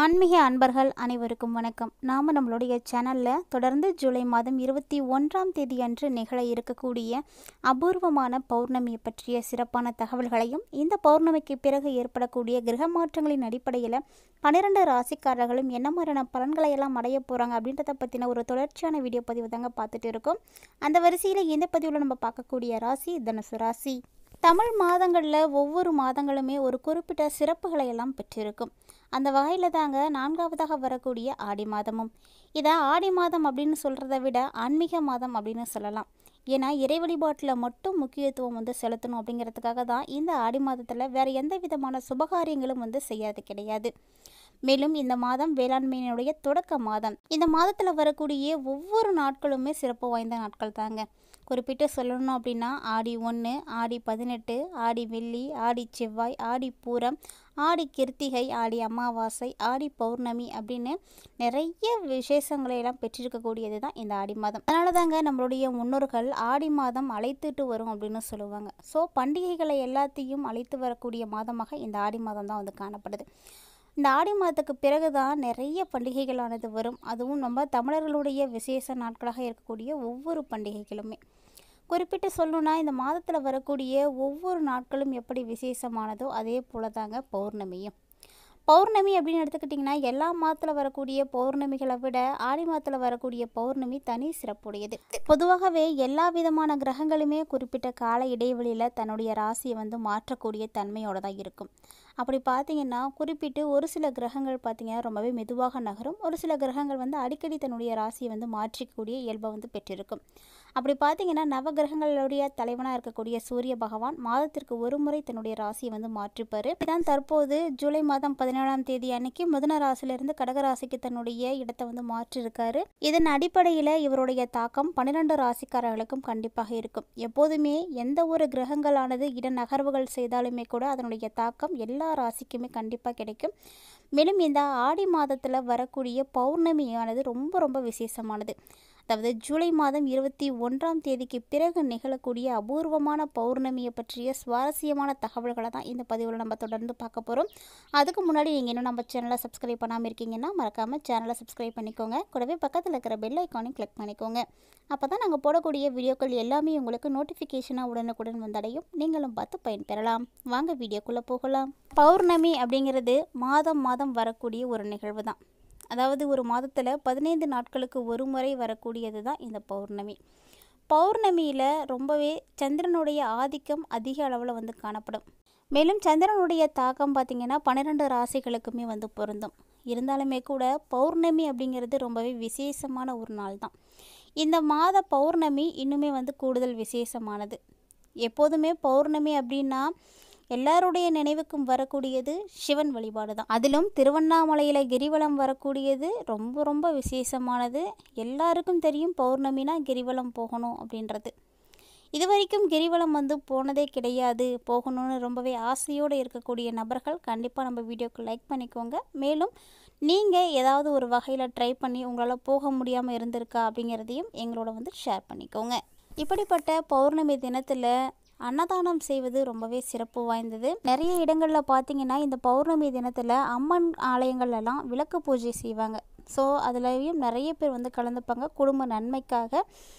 ஆன்மீக அன்பர்கள் அனைவருக்கும் வணக்கம். நாம் நம்மளுடைய சேனலில் தொடர்ந்து ஜூலை மாதம் 21ஆம் தேதி அன்று நிகழ இருக்கக்கூடிய அபூர்வமான பௌர்ணமியை பற்றிய சிறப்பான தகவல்களையும், இந்த பௌர்ணமிக்கு பிறகு ஏற்படக்கூடிய கிரக மாற்றங்களின் அடிப்படையில் 12 ராசிக்காரர்களும் என்ன மாதிரியான பலன்களை எல்லாம் அடைய போகிறாங்க அப்படின்றத பற்றின ஒரு தொடர்ச்சியான வீடியோ பதிவு தாங்க பார்த்துட்டு இருக்கோம். அந்த வரிசையில் இந்த பதிவில் நம்ம பார்க்கக்கூடிய ராசி தனுசு ராசி. தமிழ் மாதங்களில் ஒவ்வொரு மாதங்களுமே ஒரு குறிப்பிட்ட சிறப்புகளை எல்லாம் பெற்றிருக்கும். அந்த வகையில் தாங்க 4வதாக வரக்கூடிய ஆடி மாதமும். இதை ஆடி மாதம் அப்படின்னு சொல்கிறத விட ஆன்மீக மாதம் அப்படின்னு சொல்லலாம். ஏன்னா இறை வழிபாட்டில் மட்டும் முக்கியத்துவம் செலுத்தணும் அப்படிங்கிறதுக்காக தான் இந்த ஆடி மாதத்தில் வேறு எந்த விதமான சுபகாரியங்களும் செய்யாது கிடையாது. மேலும் இந்த மாதம் வேளாண்மையினுடைய தொடக்க மாதம். இந்த மாதத்தில் வரக்கூடிய ஒவ்வொரு நாட்களுமே சிறப்பு வாய்ந்த நாட்கள் தாங்க. குறிப்பிட்டு சொல்லணும் அப்படின்னா ஆடி 1, ஆடி 18, ஆடி வெள்ளி, ஆடி செவ்வாய், ஆடி பூரம், ஆடி கிருத்திகை, ஆடி அமாவாசை, ஆடி பௌர்ணமி அப்படின்னு நிறைய விசேஷங்களை எல்லாம் பெற்றிருக்கக்கூடியது தான் இந்த ஆடி மாதம். அதனால தாங்க நம்மளுடைய முன்னோர்கள் ஆடி மாதம் அழைத்துட்டு வரும் அப்படின்னு சொல்லுவாங்க. ஸோ பண்டிகைகளை எல்லாத்தையும் அழைத்து வரக்கூடிய மாதமாக இந்த ஆடி மாதம் தான் காணப்படுது. இந்த ஆடி மாதத்துக்கு பிறகு தான் நிறைய பண்டிகைகளானது வரும். அதுவும் நம்ம தமிழர்களுடைய விசேஷ நாட்களாக இருக்கக்கூடிய ஒவ்வொரு பண்டிகைகளுமே. குறிப்பிட்டு சொல்லணுன்னா இந்த மாதத்தில் வரக்கூடிய ஒவ்வொரு நாட்களும் எப்படி விசேஷமானதோ அதே போல தாங்க பௌர்ணமியும். பௌர்ணமி அப்படின்னு எடுத்துக்கிட்டிங்கன்னா எல்லா மாதத்தில் வரக்கூடிய பௌர்ணமிகளை விட ஆடி மாதத்தில் வரக்கூடிய பௌர்ணமி தனி சிறப்புடையது. பொதுவாகவே எல்லா விதமான கிரகங்களுமே குறிப்பிட்ட கால இடைவெளியில் தன்னுடைய ராசியை மாற்றக்கூடிய தன்மையோடு தான் இருக்கும். அப்படி பார்த்திங்கன்னா குறிப்பிட்டு ஒரு சில கிரகங்கள் பார்த்திங்கன்னா ரொம்பவே மெதுவாக நகரும். ஒரு சில கிரகங்கள் அடிக்கடி தன்னுடைய ராசியை மாற்றிக்கூடிய இயல்பை பெற்றிருக்கும். அப்படி பார்த்திங்கன்னா நவகிரகங்களுடைய தலைவனாக இருக்கக்கூடிய சூரிய பகவான் மாதத்திற்கு ஒரு முறை தன்னுடைய ராசியை மாற்றிப்பார். இதுதான் தற்போது ஜூலை மாதம் 17ஆம் தேதி அன்னைக்கு மிதுன ராசியிலிருந்து கடகராசிக்கு தன்னுடைய இடத்தை மாற்றிருக்காரு. இதன் அடிப்படையில் இவருடைய தாக்கம் 12 ராசிக்காரர்களுக்கும் கண்டிப்பாக இருக்கும். எப்போதுமே எந்த ஒரு கிரகங்களானது இட நகர்வுகள் செய்தாலுமே கூட அதனுடைய தாக்கம் எல்லா ராசிக்குமே கண்டிப்பாக கிடைக்கும். மேலும் இந்த ஆடி மாதத்தில் வரக்கூடிய பௌர்ணமியானது ரொம்ப ரொம்ப விசேஷமானது. அதாவது ஜூலை மாதம் 21ஆம் தேதிக்கு பிறகு நிகழக்கூடிய அபூர்வமான பௌர்ணமியை பற்றிய சுவாரஸ்யமான தகவல்களை தான் இந்த பதிவில் நம்ம தொடர்ந்து பார்க்க போகிறோம். அதுக்கு முன்னாடி நீங்கள் இன்னும் நம்ம சேனலை சப்ஸ்கிரைப் பண்ணாமல் இருக்கீங்கன்னா மறக்காமல் சேனலை சப்ஸ்கிரைப் பண்ணிக்கோங்க. கூடவே பக்கத்தில் இருக்கிற பெல் ஐக்கானையும் கிளிக் பண்ணிக்கோங்க. அப்போ தான் நாங்கள் போடக்கூடிய வீடியோக்கள் எல்லாமே உங்களுக்கு நோட்டிஃபிகேஷனாக உடனுக்குடன் வந்தடையும். நீங்களும் பார்த்து பயன்பெறலாம். வாங்க வீடியோக்குள்ளே போகலாம். பௌர்ணமி அப்படிங்கிறது மாதம் மாதம் வரக்கூடிய ஒரு நிகழ்வு தான். அதாவது ஒரு மாதத்தில் 15 நாட்களுக்கு ஒரு முறை வரக்கூடியது தான் இந்த பௌர்ணமி. பௌர்ணமியில் ரொம்பவே சந்திரனுடைய ஆதிக்கம் அதிக அளவில் காணப்படும். மேலும் சந்திரனுடைய தாக்கம் பார்த்திங்கன்னா 12 ராசிகளுக்குமே பொருந்தும். இருந்தாலுமே கூட பௌர்ணமி அப்படிங்கிறது ரொம்பவே விசேஷமான ஒரு நாள் தான். இந்த மாத பௌர்ணமி இன்னுமே கூடுதல் விசேஷமானது. எப்போதுமே பௌர்ணமி அப்படின்னா எல்லாருடைய நினைவுக்கும் வரக்கூடியது சிவன் வழிபாடு தான். அதிலும் திருவண்ணாமலையில் கிரிவலம் வரக்கூடியது ரொம்ப ரொம்ப விசேஷமானது. எல்லாருக்கும் தெரியும் பௌர்ணமினா கிரிவலம் போகணும் அப்படின்றது. இது வரைக்கும் கிரிவலம் போனதே கிடையாது, போகணும்னு ரொம்பவே ஆசையோடு இருக்கக்கூடிய நபர்கள் கண்டிப்பாக நம்ம வீடியோக்கு லைக் பண்ணிக்கோங்க. மேலும் நீங்கள் ஏதாவது ஒரு வகையில் ட்ரை பண்ணி உங்களால் போக முடியாமல் இருந்திருக்கா அப்படிங்கிறதையும் எங்களோட ஷேர் பண்ணிக்கோங்க. இப்படிப்பட்ட பௌர்ணமி தினத்தில் அன்னதானம் செய்வது ரொம்பவே சிறப்பு வாய்ந்தது. நிறைய இடங்களில் பார்த்திங்கன்னா இந்த பௌர்ணமி தினத்தில் அம்மன் ஆலயங்கள்லாம் விளக்கு பூஜை செய்வாங்க. ஸோ அதுலேயும் நிறைய பேர் கலந்துப்பாங்க. குடும்ப நன்மைக்காக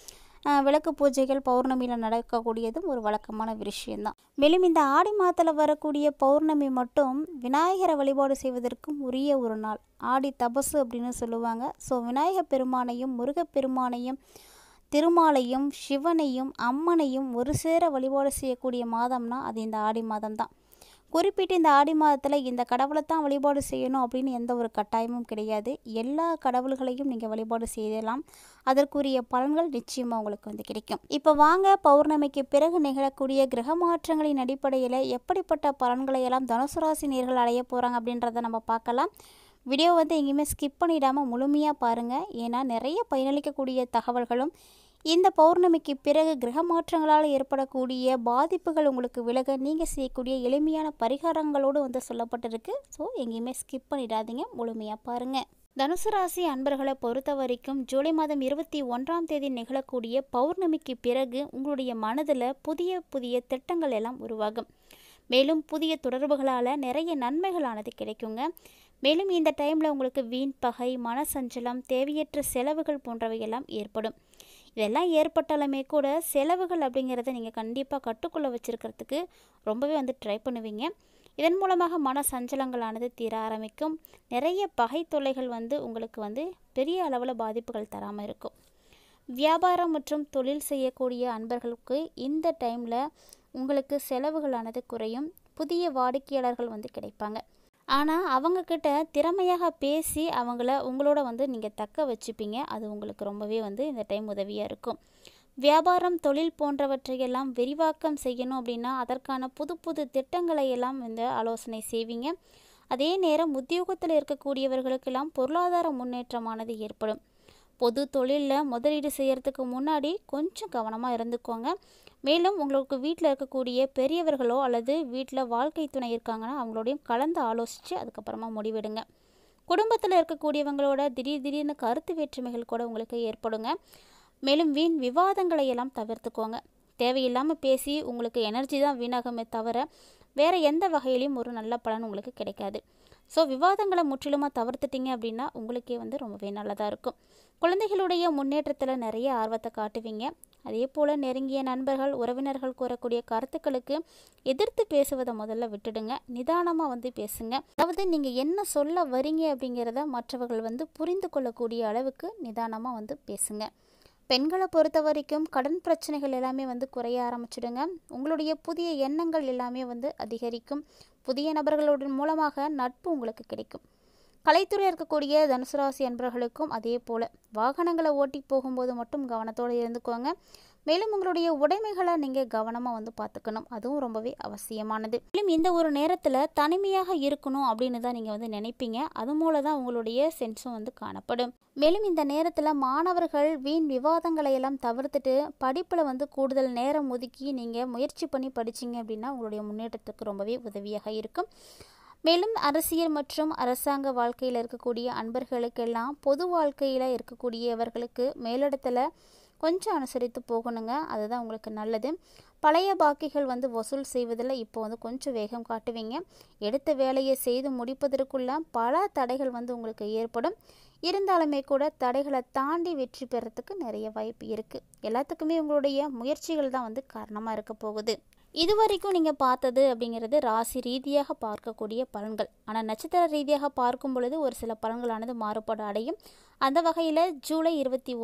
விளக்கு பூஜைகள் பௌர்ணமியில் நடக்கக்கூடியதும் ஒரு வழக்கமான விஷயம்தான். மேலும் இந்த ஆடி மாதத்தில் வரக்கூடிய பௌர்ணமி மட்டும் விநாயகரை வழிபாடு செய்வதற்கும் உரிய ஒரு நாள். ஆடி தபசு அப்படின்னு சொல்லுவாங்க. ஸோ விநாயகர் பெருமானையும் முருகப்பெருமானையும் திருமாலையும் சிவனையும் அம்மனையும் ஒரு சேர வழிபாடு செய்யக்கூடிய மாதம்னா அது இந்த ஆடி மாதம் தான். குறிப்பிட்டு இந்த ஆடி மாதத்தில் இந்த கடவுளை தான் வழிபாடு செய்யணும் அப்படின்னு எந்த ஒரு கட்டாயமும் கிடையாது. எல்லா கடவுள்களையும் நீங்கள் வழிபாடு செய்யலாம். அதற்குரிய பலன்கள் நிச்சயமாக உங்களுக்கு கிடைக்கும். இப்போ வாங்க பௌர்ணமிக்கு பிறகு நிகழக்கூடிய கிரக மாற்றங்களின் அடிப்படையில் எப்படிப்பட்ட பலன்களை எல்லாம் தனுசு ராசி நேயர்கள் அடைய போகிறாங்க அப்படின்றத நம்ம பார்க்கலாம். வீடியோ எங்கேயுமே ஸ்கிப் பண்ணிடாமல் முழுமையாக பாருங்கள். ஏன்னா நிறைய பயனளிக்கக்கூடிய தகவல்களும் இந்த பௌர்ணமிக்கு பிறகு கிரக மாற்றங்களால் ஏற்படக்கூடிய பாதிப்புகள் உங்களுக்கு விலக நீங்கள் செய்யக்கூடிய எளிமையான பரிகாரங்களோடு சொல்லப்பட்டிருக்கு. ஸோ எங்கேயுமே ஸ்கிப் பண்ணிடாதீங்க, முழுமையாக பாருங்கள். தனுசு ராசி அன்பர்களை பொறுத்த வரைக்கும் ஜூலை மாதம் 21ஆம் தேதி நிகழக்கூடிய பௌர்ணமிக்கு பிறகு உங்களுடைய மனதில் புதிய புதிய திட்டங்கள் எல்லாம் உருவாகும். மேலும் புதிய தொடர்புகளால் நிறைய நன்மைகளானது கிடைக்குங்க. மேலும் இந்த டைமில் உங்களுக்கு வீண் பகை, மனசஞ்சலம், தேவையற்ற செலவுகள் போன்றவையெல்லாம் ஏற்படும். இதெல்லாம் ஏற்பட்டாலுமே கூட செலவுகள் அப்படிங்கிறத நீங்கள் கண்டிப்பாக கட்டுக்குள்ளே வச்சுருக்கிறதுக்கு ரொம்பவே ட்ரை பண்ணுவீங்க. இதன் மூலமாக மன சஞ்சலங்களானது தீர ஆரம்பிக்கும். நிறைய பகை தொல்லைகள் உங்களுக்கு பெரிய அளவில் பாதிப்புகள் தராமல் இருக்கும். வியாபாரம் மற்றும் தொழில் செய்யக்கூடிய அன்பர்களுக்கு இந்த டைமில் உங்களுக்கு செலவுகளானது குறையும். புதிய வாடிக்கையாளர்கள் கிடைப்பாங்க. ஆனால் அவங்கக்கிட்ட திறமையாக பேசி உங்களோட நீங்கள் தக்க வச்சுப்பீங்க. அது உங்களுக்கு ரொம்பவே இந்த டைம் உதவியாக இருக்கும். வியாபாரம், தொழில் போன்றவற்றையெல்லாம் விரிவாக்கம் செய்யணும் அப்படின்னா அதற்கான புது புது திட்டங்களை எல்லாம் ஆலோசனை செய்வீங்க. அதே நேரம் உத்தியோகத்தில் இருக்கக்கூடியவர்களுக்கெல்லாம் பொருளாதார முன்னேற்றமானது ஏற்படும். பொது தொழிலில் முதலீடு செய்கிறதுக்கு முன்னாடி கொஞ்சம் கவனமாக இருந்துக்கோங்க. மேலும் உங்களுக்கு வீட்டில் இருக்கக்கூடிய பெரியவர்களோ அல்லது வீட்டில் வாழ்க்கை துணை இருக்காங்கன்னா அவங்களோடையும் கலந்து ஆலோசித்து அதுக்கப்புறமா முடிவெடுங்க. குடும்பத்தில் இருக்கக்கூடியவங்களோட திடீர்னு கருத்து வேற்றுமைகள் கூட உங்களுக்கு ஏற்படுங்க. மேலும் வீண் விவாதங்களை எல்லாம் தவிர்த்துக்கோங்க. தேவையில்லாமல் பேசி உங்களுக்கு எனர்ஜி தான் வீணாகுமே தவிர வேறு எந்த வகையிலையும் ஒரு நல்ல பலன் உங்களுக்கு கிடைக்காது. ஸோ விவாதங்களை முற்றிலுமாக தவிர்த்துட்டிங்க அப்படின்னா உங்களுக்கே ரொம்பவே நல்லதாக இருக்கும். குழந்தைகளுடைய முன்னேற்றத்தில் நிறைய ஆர்வத்தை காட்டுவீங்க. அதே போல் நெருங்கிய நண்பர்கள், உறவினர்கள் கூறக்கூடிய கருத்துக்களுக்கு எதிர்த்து பேசுவதை முதல்ல விட்டுடுங்க. நிதானமாக பேசுங்க. அதாவது நீங்கள் என்ன சொல்ல வரீங்க அப்படிங்கிறத மற்றவர்கள் புரிந்து கொள்ளக்கூடிய அளவுக்கு நிதானமாக பேசுங்க. பெண்களை பொறுத்த வரைக்கும் கடன் பிரச்சனைகள் எல்லாமே குறைய ஆரம்பிச்சிடுங்க. உங்களுடைய புதிய எண்ணங்கள் எல்லாமே அதிகரிக்கும். புதிய நபர்களுடன் மூலமாக நட்பு உங்களுக்கு கிடைக்கும். கலைத்துறை இருக்கக்கூடிய தனுசு ராசி அன்பர்களுக்கும் அதே போல் வாகனங்களை ஓட்டி போகும்போது மட்டும் கவனத்தோடு இருந்துக்கோங்க. மேலும் உங்களுடைய உடைமைகளை நீங்கள் கவனமாக பார்த்துக்கணும். அதுவும் ரொம்பவே அவசியமானது. மேலும் இந்த ஒரு நேரத்தில் தனிமையாக இருக்கணும் அப்படின்னு தான் நீங்கள் நினைப்பீங்க. அது மூலம் தான் உங்களுடைய சென்ஸும் காணப்படும். மேலும் இந்த நேரத்தில் மாணவர்கள் வீண் விவாதங்களை எல்லாம் தவிர்த்துட்டு படிப்பில் கூடுதல் நேரம் ஒதுக்கி நீங்கள் முயற்சி பண்ணி படிச்சிங்க அப்படின்னா உங்களுடைய முன்னேற்றத்துக்கு ரொம்பவே உதவியாக இருக்கும். மேலும் அரசியல் மற்றும் அரசாங்க வாழ்க்கையில் இருக்கக்கூடிய அன்பர்களுக்கெல்லாம் பொது வாழ்க்கையில் இருக்கக்கூடியவர்களுக்கு மேலிடத்தில் கொஞ்சம் அனுசரித்து போகணுங்க. அதுதான் உங்களுக்கு நல்லது. பழைய பாக்கிகள் வசூல் செய்வதில் இப்போ கொஞ்சம் வேகம் காட்டுவீங்க. எடுத்த வேலையை செய்து முடிப்பதற்குள்ள பல தடைகள் உங்களுக்கு ஏற்படும். இருந்தாலுமே கூட தடைகளை தாண்டி வெற்றி பெறத்துக்கு நிறைய வாய்ப்பு இருக்குது. எல்லாத்துக்குமே உங்களுடைய முயற்சிகள் தான் காரணமாக இருக்க போகுது. இதுவரைக்கும் நீங்கள் பார்த்தது அப்படிங்கிறது ராசி ரீதியாக பார்க்கக்கூடிய பலன்கள். ஆனால் நட்சத்திர ரீதியாக பார்க்கும் பொழுது ஒரு சில பலன்களானது மாறுபாடு அடையும். அந்த வகையில் ஜூலை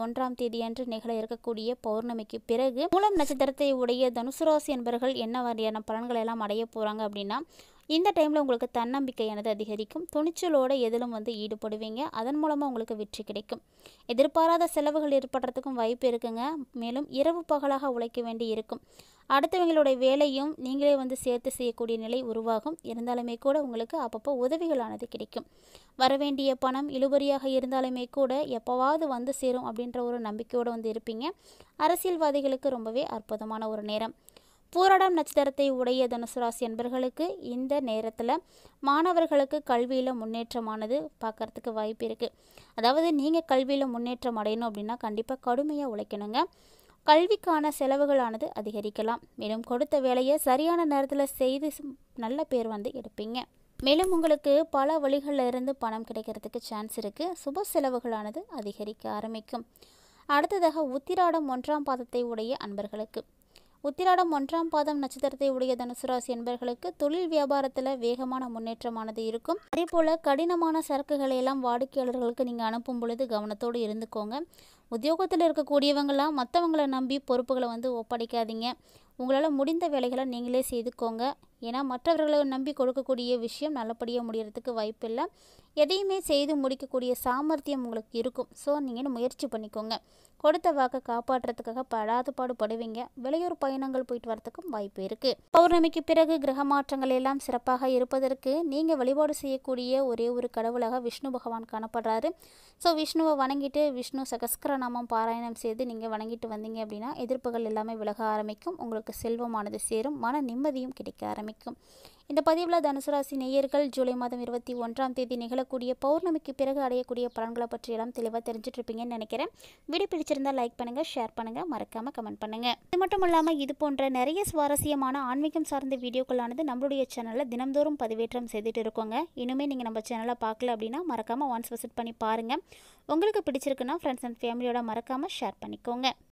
21 அன்று நிகழ இருக்கக்கூடிய பௌர்ணமிக்கு பிறகு மூலம் நட்சத்திரத்தை உடைய தனுசு ராசி என்பவர்கள் என்ன மாதிரியான பலன்களை எல்லாம் அடைய போகிறாங்க அப்படின்னா, இந்த டைமில் உங்களுக்கு தன்னம்பிக்கையானது அதிகரிக்கும். துணிச்சலோடு எதிலும் ஈடுபடுவீங்க. அதன் மூலமாக உங்களுக்கு வெற்றி கிடைக்கும். எதிர்பாராத செலவுகள் ஏற்படுறதுக்கும் வாய்ப்பு இருக்குங்க. மேலும் இரவு பகலாக உழைக்க வேண்டி இருக்கும். அடுத்தவங்களுடைய வேலையும் நீங்களே சேர்த்து செய்யக்கூடிய நிலை உருவாகும். இருந்தாலுமே கூட உங்களுக்கு அப்பப்போ உதவிகளானது கிடைக்கும். வரவேண்டிய பணம் இழுபறியாக இருந்தாலுமே கூட எப்போவாவது சேரும் அப்படின்ற ஒரு நம்பிக்கையோடு இருப்பீங்க. அரசியல்வாதிகளுக்கு ரொம்பவே அற்புதமான ஒரு நேரம். பூராடம் நட்சத்திரத்தை உடைய தனுசு ராசி அன்பர்களுக்கு இந்த நேரத்தில் மாணவர்களுக்கு கல்வியில் முன்னேற்றமானது பார்க்கறதுக்கு வாய்ப்பு இருக்குது. அதாவது நீங்கள் கல்வியில் முன்னேற்றம் அடையணும் அப்படின்னா கண்டிப்பாக கடுமையாக உழைக்கணுங்க. கல்விக்கான செலவுகளானது அதிகரிக்கலாம். மேலும் கொடுத்த வேலையை சரியான நேரத்தில் செய்து நல்ல பேர் எடுப்பீங்க. மேலும் உங்களுக்கு பல வழிகளில் இருந்து பணம் கிடைக்கிறதுக்கு சான்ஸ் இருக்குது. சுப செலவுகளானது அதிகரிக்க ஆரம்பிக்கும். அடுத்ததாக உத்திராடம் 1ஆம் பாதத்தை உடைய அன்பர்களுக்கு உத்திராடம் 1ஆம் பாதம் நட்சத்திரத்தை உடைய தனுசு ராசி என்பவர்களுக்கு தொழில் வியாபாரத்தில் வேகமான முன்னேற்றமானது இருக்கும். அதே போல் கடினமான சரக்குகளை எல்லாம் வாடிக்கையாளர்களுக்கு நீங்கள் அனுப்பும் பொழுது கவனத்தோடு இருந்துக்கோங்க. உத்தியோகத்தில் இருக்கக்கூடியவங்களாம் மற்றவங்களை நம்பி பொறுப்புகளை ஒப்படைக்காதீங்க. உங்களால் முடிந்த வேலைகளை நீங்களே செய்துக்கோங்க. ஏன்னா மற்றவர்களை நம்பி கொடுக்கக்கூடிய விஷயம் நல்லபடியாக முடியறதுக்கு வாய்ப்பில்லை. எதையுமே செய்து முடிக்கக்கூடிய சாமர்த்தியம் உங்களுக்கு இருக்கும். ஸோ நீங்கள் முயற்சி பண்ணிக்கோங்க. கொடுத்த வாக்கை காப்பாற்றுறதுக்காக படாத பாடுபடுவீங்க. வெளியூர் பயணங்கள் போயிட்டு வரத்துக்கும் வாய்ப்பு இருக்குது. பௌர்ணமிக்கு பிறகு கிரக மாற்றங்கள் எல்லாம் சிறப்பாக இருப்பதற்கு நீங்கள் வழிபாடு செய்யக்கூடிய ஒரே ஒரு கடவுளாக விஷ்ணு பகவான் காணப்படுறாரு. ஸோ விஷ்ணுவை வணங்கிட்டு விஷ்ணு சகஸ்கரநாமம் பாராயணம் செய்து நீங்கள் வணங்கிட்டு வந்தீங்க அப்படின்னா எதிர்ப்புகள் எல்லாமே விலக ஆரம்பிக்கும். உங்களுக்கு செல்வமானது சேரும். மன நிம்மதியும் கிடைக்க ஆரம்பிக்கும். இந்த பதிவில் தனுசு ராசி நேயர்கள் ஜூலை மாதம் 21ஆம் தேதி நிகழக்கூடிய பௌர்ணமிக்கு பிறகு அடையக்கூடிய பலன்களை பற்றியெல்லாம் தெளிவாக தெரிஞ்சுட்டு இருப்பீங்கன்னு நினைக்கிறேன். வீடியோ பிடிச்சிருந்தா லைக் பண்ணுங்கள், ஷேர் பண்ணுங்கள், மறக்காமல் கமெண்ட் பண்ணுங்கள். இது மட்டும் இல்லாமல் இது போன்ற நிறைய சுவாரஸ்யமான ஆன்மீகம் சார்ந்த வீடியோக்களானது நம்மளுடைய சேனலில் தினம்தோறும் பதிவேற்றம் செய்துட்டு இருக்கோங்க. இனிமே நீங்கள் நம்ம சேனலை பார்க்கல அப்படின்னா மறக்காமல் ஒன்ஸ் விசிட் பண்ணி பாருங்கள். உங்களுக்கு பிடிச்சிருக்குன்னா ஃப்ரெண்ட்ஸ் அண்ட் ஃபேமிலியோட மறக்காமல் ஷேர் பண்ணிக்கோங்க.